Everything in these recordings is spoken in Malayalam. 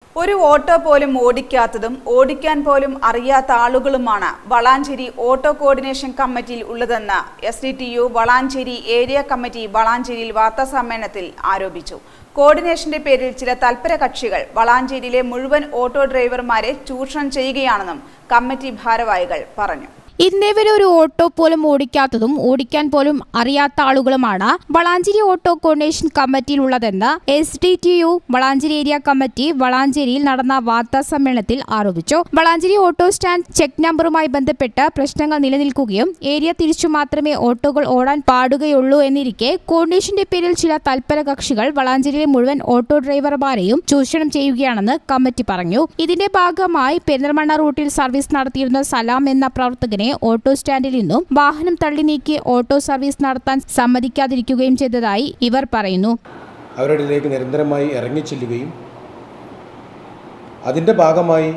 ഒരു ഓട്ടോ പോലും ഓടിക്കാത്തതും ഓടിക്കാൻ പോലും അറിയാത്ത ആളുകളുമാണ് വളാഞ്ചേരി ഓട്ടോ കോർഡിനേഷൻ കമ്മിറ്റിയിൽ ഉള്ളതെന്ന് SDTU വളാഞ്ചേരി ഏരിയ കമ്മിറ്റി വളാഞ്ചേരിയിൽ വാർത്താസമ്മേളനത്തിൽ ആരോപിച്ചു. കോർഡിനേഷന്റെ പേരിൽ ചില തൽപര കക്ഷികൾ വളാഞ്ചേരിയിലെ മുഴുവൻ ഓട്ടോ ഡ്രൈവർമാരെ ചൂഷണം ചെയ്യുകയാണെന്നും കമ്മിറ്റി ഭാരവാഹികൾ പറഞ്ഞു. ഇന്നേവരെ ഒരു ഓട്ടോ പോലും ഓടിക്കാത്തതും ഓടിക്കാൻ പോലും അറിയാത്ത ആളുകളുമാണ് വളാഞ്ചേരി ഓട്ടോ കോർഡിനേഷൻ കമ്മിറ്റിയിലുള്ളതെന്ന് SDTU വളാഞ്ചേരി ഏരിയ കമ്മിറ്റി വളാഞ്ചേരിയിൽ നടന്ന വാർത്താ സമ്മേളനത്തിൽ ആരോപിച്ചു. വളാഞ്ചേരി ഓട്ടോ സ്റ്റാൻഡ് ചെക്ക് നമ്പറുമായി ബന്ധപ്പെട്ട് പ്രശ്നങ്ങൾ നിലനിൽക്കുകയും ഏരിയ തിരിച്ചു മാത്രമേ ഓട്ടോകൾ ഓടാൻ പാടുകയുള്ളൂ എന്നിരിക്കെ കോർഡിനേഷന്റെ പേരിൽ ചില തൽപര കക്ഷികൾ വളാഞ്ചേരിയിലെ മുഴുവൻ ഓട്ടോ ഡ്രൈവർമാരെയും ചൂഷണം ചെയ്യുകയാണെന്ന് കമ്മിറ്റി പറഞ്ഞു. ഇതിന്റെ ഭാഗമായി പെരിന്തൽമണ്ണ റൂട്ടിൽ സർവീസ് നടത്തിയിരുന്ന സലാം എന്ന പ്രവർത്തകനെ ഓട്ടോ സ്റ്റാൻഡിൽ നിന്നും വാഹനം തള്ളി നീക്കി ഓട്ടോ സർവീസ് നടത്താൻ സമ്മതിക്കാതിരിക്കുകയും ചെയ്തതായി ഇവർ പറയുന്നു. അവരുടെ ഇടയിലേക്ക് നിരന്തരമായി ഇറങ്ങിച്ചെല്ലുകയും അതിൻ്റെ ഭാഗമായി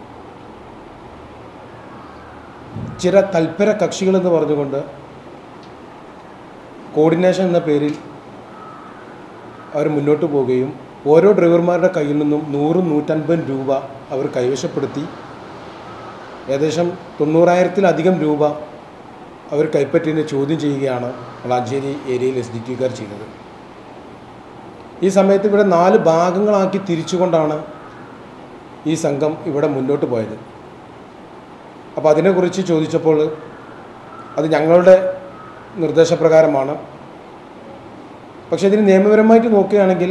ചില തൽപര കക്ഷികളെന്ന് പറഞ്ഞുകൊണ്ട് കോർഡിനേഷൻ എന്ന പേരിൽ അവർ മുന്നോട്ട് പോവുകയും ഓരോ ഡ്രൈവർമാരുടെ കയ്യിൽ നിന്നും 100-150 രൂപ അവർ കൈവശപ്പെടുത്തി ഏകദേശം 90,000-ലധികം രൂപ അവർ കൈപ്പറ്റിയെന്ന് ചോദ്യം ചെയ്യുകയാണ് വളാഞ്ചേരി ഏരിയയിൽ SDTUകാർ ചെയ്തത്. ഈ സമയത്ത് ഇവിടെ 4 ഭാഗങ്ങളാക്കി തിരിച്ചുകൊണ്ടാണ് ഈ സംഘം ഇവിടെ മുന്നോട്ട് പോയത്. അപ്പോൾ അതിനെക്കുറിച്ച് ചോദിച്ചപ്പോൾ അത് ഞങ്ങളുടെ നിർദ്ദേശപ്രകാരമാണ്. പക്ഷേ ഇതിന് നിയമപരമായിട്ട് നോക്കുകയാണെങ്കിൽ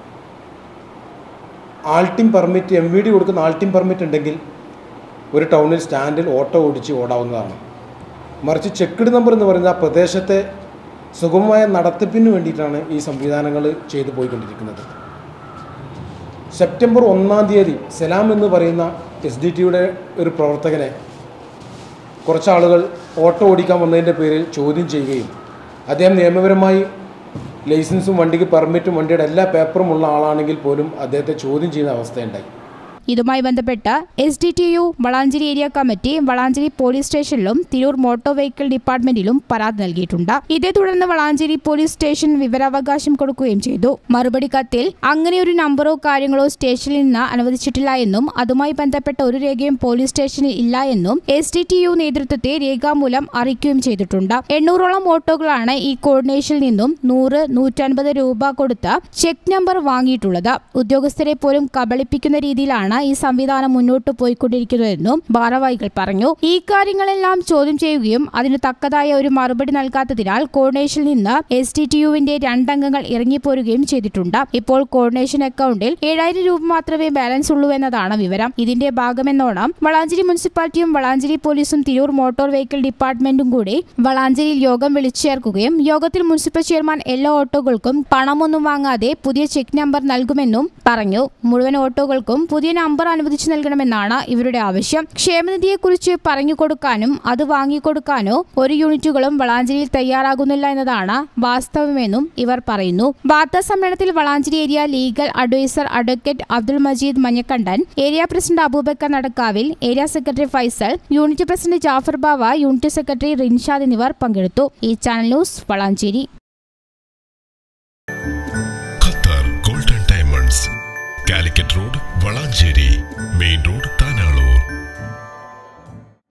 ആൾട്ടിംഗ് പെർമിറ്റ് MVD കൊടുക്കുന്ന ആൾട്ടിംഗ് പെർമിറ്റ് ഉണ്ടെങ്കിൽ ഒരു ടൗണിൽ സ്റ്റാൻഡിൽ ഓട്ടോ ഓടിച്ച് ഓടാവുന്നതാണ്. മറിച്ച് ചെക്ക്ഡ് നമ്പർ എന്ന് പറയുന്ന ആ പ്രദേശത്തെ സുഗമമായ നടത്തിപ്പിന് വേണ്ടിയിട്ടാണ് ഈ സംവിധാനങ്ങൾ ചെയ്തു പോയിക്കൊണ്ടിരിക്കുന്നത്. സെപ്റ്റംബർ 1-ാം തീയതി സലാം എന്ന് പറയുന്ന SDTUയുടെ ഒരു പ്രവർത്തകനെ കുറച്ചാളുകൾ ഓട്ടോ ഓടിക്കാൻ വന്നതിൻ്റെ പേരിൽ ചോദ്യം ചെയ്യുകയും അദ്ദേഹം നിയമപരമായി ലൈസൻസും വണ്ടിക്ക് പെർമിറ്റും വണ്ടിയുടെ എല്ലാ പേപ്പറും ഉള്ള ആളാണെങ്കിൽ പോലും അദ്ദേഹത്തെ ചോദ്യം ചെയ്യുന്ന അവസ്ഥയുണ്ടായി. ഇതുമായി ബന്ധപ്പെട്ട് SDTU Valanchery area committee Valanchery police സ്റ്റേഷനിലും തിരൂർ മോട്ടോർ വെഹിക്കിൾ ഡിപ്പാർട്ട്മെന്റിലും പരാതി നൽകിയിട്ടുണ്ട്. ഇതേ തുടർന്ന് വളാഞ്ചേരി പോലീസ് സ്റ്റേഷൻ വിവരാവകാശം കൊടുക്കുകയും ചെയ്തു. മറുപടി കത്തിൽ അങ്ങനെയൊരു നമ്പറോ കാര്യങ്ങളോ സ്റ്റേഷനിൽ നിന്ന് അനുവദിച്ചിട്ടില്ല എന്നും അതുമായി ബന്ധപ്പെട്ട ഒരു രേഖയും പോലീസ് സ്റ്റേഷനിൽ ഇല്ല എന്നും SDTU നേതൃത്വത്തെ രേഖാമൂലം അറിയിക്കുകയും ചെയ്തിട്ടുണ്ട്. 800ഓളം ഓട്ടോകളാണ് ഈ കോർഡിനേഷനിൽ നിന്നും 100-150 രൂപ കൊടുത്ത് ചെക്ക് നമ്പർ വാങ്ങിയിട്ടുള്ളത്. ഉദ്യോഗസ്ഥരെ പോലും കബളിപ്പിക്കുന്ന രീതിയിലാണ് ഈ സംവിധാനം മുന്നോട്ട് പോയിക്കൊണ്ടിരിക്കുന്നതെന്നും ഭാരവാഹികൾ പറഞ്ഞു. ഈ കാര്യങ്ങളെല്ലാം ചോദ്യം ചെയ്യുകയും അതിന് തക്കതായ ഒരു മറുപടി നൽകാത്തതിനാൽ കോർഡിനേഷനിൽ നിന്ന് SDTUവിന്റെ 2 അംഗങ്ങൾ ഇറങ്ങിപ്പോരുകയും ചെയ്തിട്ടുണ്ട്. ഇപ്പോൾ കോർഡിനേഷൻ അക്കൗണ്ടിൽ 7,000 രൂപ മാത്രമേ ബാലൻസ് ഉള്ളൂ എന്നതാണ് വിവരം. ഇതിന്റെ ഭാഗമെന്നോണം വളാഞ്ചേരി മുനിസിപ്പാലിറ്റിയും വളാഞ്ചേരി പോലീസും തിരൂർ മോട്ടോർ വെഹിക്കിൾ ഡിപ്പാർട്ട്മെന്റും കൂടി വളാഞ്ചേരിയിൽ യോഗം വിളിച്ചു ചേർക്കുകയും യോഗത്തിൽ മുനിസിപ്പൽ ചെയർമാൻ എല്ലാ ഓട്ടോകൾക്കും പണമൊന്നും വാങ്ങാതെ പുതിയ ചെക്ക് നമ്പർ നൽകുമെന്നും പറഞ്ഞു. മുഴുവൻ ഓട്ടോകൾക്കും പുതിയ നമ്പർ അനുവദിച്ചു നൽകണമെന്നാണ് ഇവരുടെ ആവശ്യം. ക്ഷേമനിധിയെക്കുറിച്ച് പറഞ്ഞു കൊടുക്കാനും അത് വാങ്ങിക്കൊടുക്കാനോ ഒരു യൂണിറ്റുകളും വളാഞ്ചേരിയിൽ തയ്യാറാകുന്നില്ല എന്നതാണ് വാസ്തവമെന്നും ഇവർ പറയുന്നു. വാർത്താ സമ്മേളനത്തിൽ Valanchery area legal adviser advocate Abdul Majeed Manjakandan, area president Abubakar Nadakkavil, area secretary Faisal, unit president Jafar Bava, unit secretary Rinshad എന്നിവർ പങ്കെടുത്തു. ഈ channel news Valanchery. Calicut road Valanchery main road